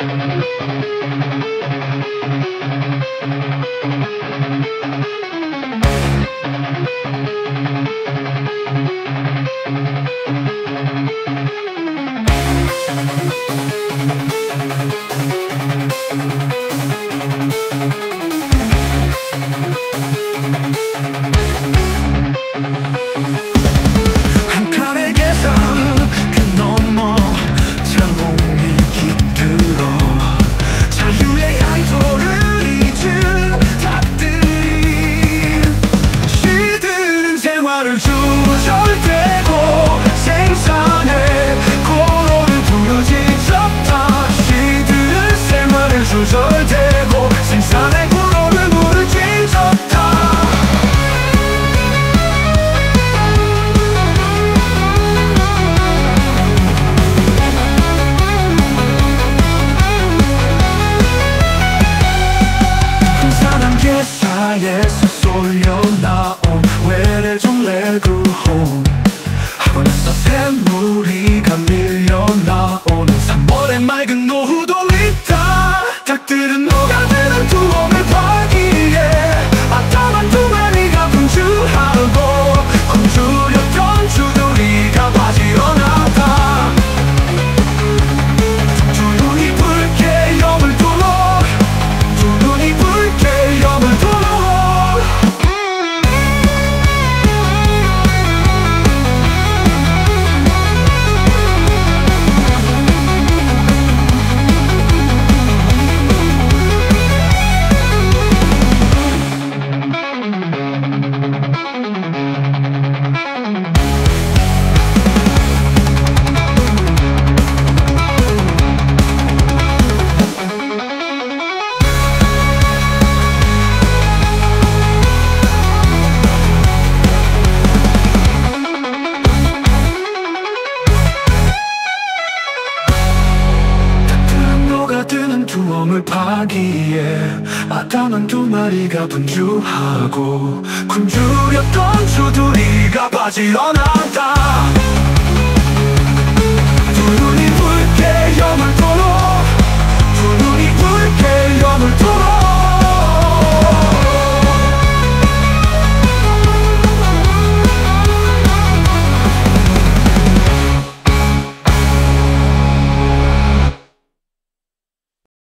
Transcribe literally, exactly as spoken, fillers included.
한 칸의 계산 그 너머 자몽이 깃들어 자유의 양도를 잊은 닭들이 시들은 생활을 조절되고 생산의 고로를 두려진 척다 시들은 생활을 조절되고 생산의 고로를 무너진 척다 사에서 쏠려 나온 외래종 레그홈 학원에서 샘물이가 밀려 나오는 삼월의 맑은 노후도 있다. 닭들은 녹아드는 두엄을 파기에 아담한 두 마리가 분주하고 굶주렸던 주둥이가 바지어나다. 두 눈이 붉게 염을 도록 두 눈이 붉게 염을 도록 뜨는 두엄을 파기에 아담한 두 마리가 분주하고 굶주렸던 주둥이가 바지어나다.